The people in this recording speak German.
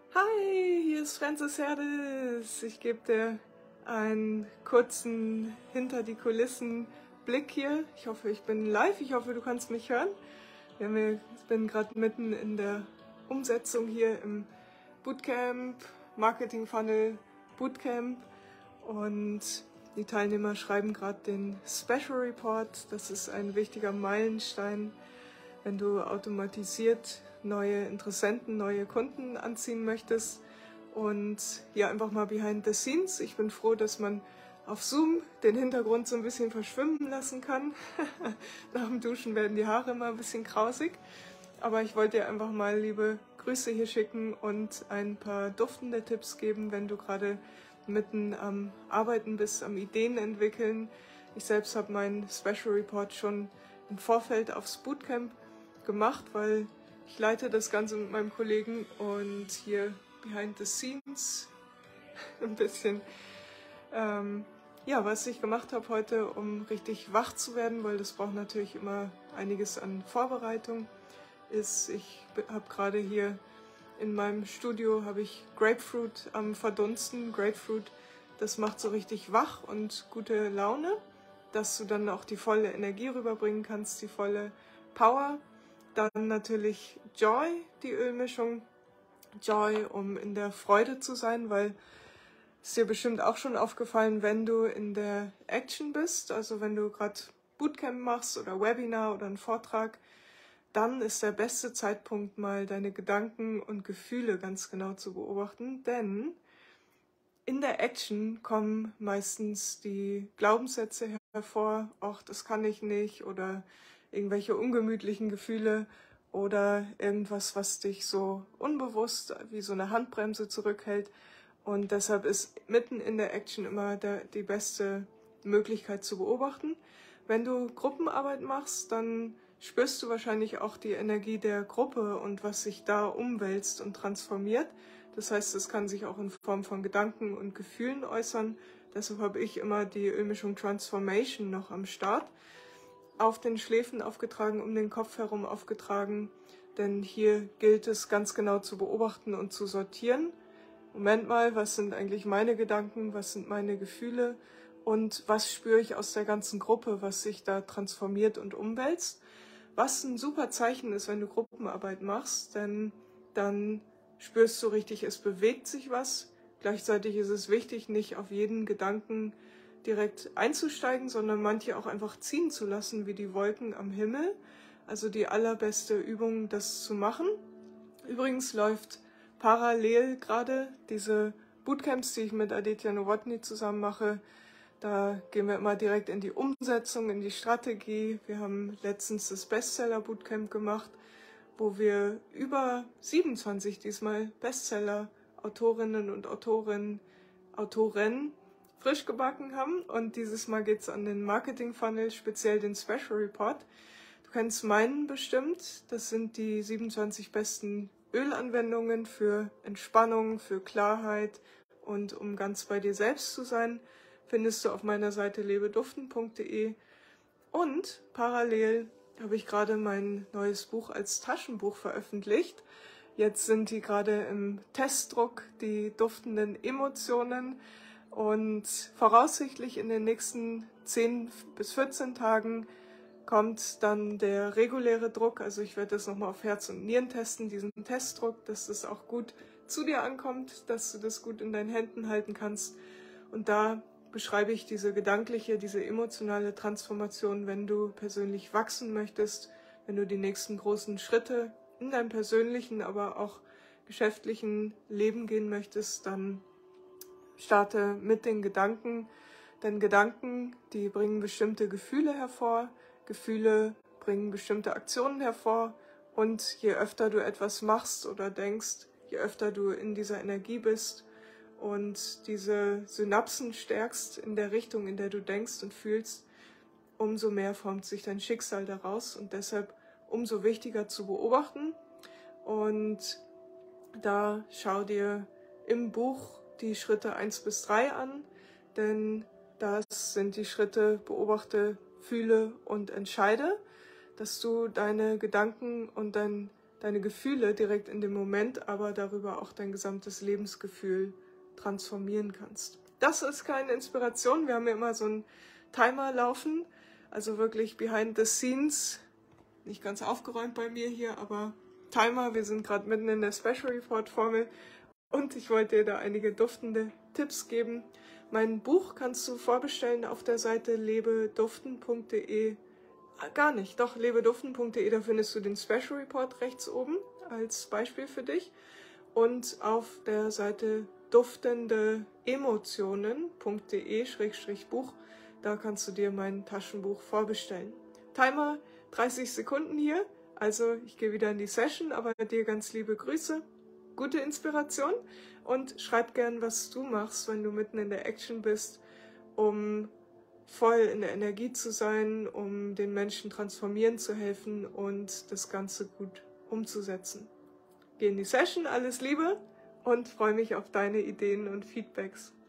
Hi, hier ist Frances Herdes. Ich gebe dir einen kurzen Hinter-die-Kulissen-Blick hier. Ich hoffe, ich bin live. Ich hoffe, du kannst mich hören. Ich bin gerade mitten in der Umsetzung hier im Bootcamp, Marketing Funnel Bootcamp. Und die Teilnehmer schreiben gerade den Special Report. Das ist ein wichtiger Meilenstein, wenn du automatisiert neue Interessenten, neue Kunden anziehen möchtest. Und ja, einfach mal behind the scenes. Ich bin froh, dass man auf Zoom den Hintergrund so ein bisschen verschwimmen lassen kann. Nach dem Duschen werden die Haare immer ein bisschen krausig. Aber ich wollte dir einfach mal liebe Grüße hier schicken und ein paar duftende Tipps geben, wenn du gerade mitten am Arbeiten bist, am Ideen entwickeln. Ich selbst habe meinen Special Report schon im Vorfeld aufs Bootcamp gemacht, weil ich leite das Ganze mit meinem Kollegen und hier behind the scenes ein bisschen, ja, was ich gemacht habe heute, um richtig wach zu werden, weil das braucht natürlich immer einiges an Vorbereitung. Ich habe gerade hier in meinem Studio habe ich Grapefruit am Verdunsten. Grapefruit, das macht so richtig wach und gute Laune, dass du dann auch die volle Energie rüberbringen kannst, die volle Power. Dann natürlich Joy, die Ölmischung. Joy, um in der Freude zu sein, weil es dir bestimmt auch schon aufgefallen, wenn du in der Action bist, also wenn du gerade Bootcamp machst oder Webinar oder einen Vortrag, dann ist der beste Zeitpunkt, mal deine Gedanken und Gefühle ganz genau zu beobachten, denn in der Action kommen meistens die Glaubenssätze hervor, ach, das kann ich nicht, oder irgendwelche ungemütlichen Gefühle oder irgendwas, was dich so unbewusst wie so eine Handbremse zurückhält. Und deshalb ist mitten in der Action immer die beste Möglichkeit zu beobachten. Wenn du Gruppenarbeit machst, dann spürst du wahrscheinlich auch die Energie der Gruppe und was sich da umwälzt und transformiert. Das heißt, es kann sich auch in Form von Gedanken und Gefühlen äußern. Deshalb habe ich immer die Ölmischung Transformation noch am Start. Auf den Schläfen aufgetragen, um den Kopf herum aufgetragen. Denn hier gilt es ganz genau zu beobachten und zu sortieren. Moment mal, was sind eigentlich meine Gedanken, was sind meine Gefühle und was spüre ich aus der ganzen Gruppe, was sich da transformiert und umwälzt. Was ein super Zeichen ist, wenn du Gruppenarbeit machst, denn dann spürst du richtig, es bewegt sich was. Gleichzeitig ist es wichtig, nicht auf jeden Gedanken direkt einzusteigen, sondern manche auch einfach ziehen zu lassen, wie die Wolken am Himmel. Also die allerbeste Übung, das zu machen. Übrigens läuft parallel gerade diese Bootcamps, die ich mit Aditya Nowotny zusammen mache. Da gehen wir immer direkt in die Umsetzung, in die Strategie. Wir haben letztens das Bestseller-Bootcamp gemacht, wo wir über 27 diesmal Bestseller-Autorinnen und Autoren frisch gebacken haben. Und dieses Mal geht es an den Marketing-Funnel, speziell den Special Report. Du kennst meinen bestimmt. Das sind die 27 besten Ölanwendungen für Entspannung, für Klarheit und um ganz bei dir selbst zu sein. Findest du auf meiner Seite lebeduften.de. Und parallel habe ich gerade mein neues Buch als Taschenbuch veröffentlicht. Jetzt sind die gerade im Testdruck, die duftenden Emotionen. Und voraussichtlich in den nächsten 10 bis 14 Tagen kommt dann der reguläre Druck. Also ich werde das nochmal auf Herz und Nieren testen, diesen Testdruck, dass das auch gut zu dir ankommt, dass du das gut in deinen Händen halten kannst. Und da beschreibe ich diese gedankliche, diese emotionale Transformation, wenn du persönlich wachsen möchtest, wenn du die nächsten großen Schritte in deinem persönlichen, aber auch geschäftlichen Leben gehen möchtest, dann starte mit den Gedanken. Denn Gedanken, die bringen bestimmte Gefühle hervor, Gefühle bringen bestimmte Aktionen hervor und je öfter du etwas machst oder denkst, je öfter du in dieser Energie bist und diese Synapsen stärkst in der Richtung, in der du denkst und fühlst, umso mehr formt sich dein Schicksal daraus und deshalb umso wichtiger zu beobachten. Und da schau dir im Buch die Schritte 1 bis 3 an, denn das sind die Schritte beobachte, fühle und entscheide, dass du deine Gedanken und dein deine Gefühle direkt in dem Moment, aber darüber auch dein gesamtes Lebensgefühl transformieren kannst. Das ist keine Inspiration, wir haben ja immer so einen Timer laufen, also wirklich behind the scenes, nicht ganz aufgeräumt bei mir hier, aber Timer, wir sind gerade mitten in der Special Report Formel und ich wollte dir da einige duftende Tipps geben. Mein Buch kannst du vorbestellen auf der Seite lebeduften.de. Gar nicht, doch, lebeduften.de, da findest du den Special Report rechts oben als Beispiel für dich. Und auf der Seite duftendeemotionen.de/Buch, da kannst du dir mein Taschenbuch vorbestellen. Timer 30 Sekunden hier, also ich gehe wieder in die Session, aber dir ganz liebe Grüße, gute Inspiration und schreib gern, was du machst, wenn du mitten in der Action bist, um voll in der Energie zu sein, um den Menschen transformieren zu helfen und das Ganze gut umzusetzen. Geh in die Session, alles Liebe und freue mich auf deine Ideen und Feedbacks.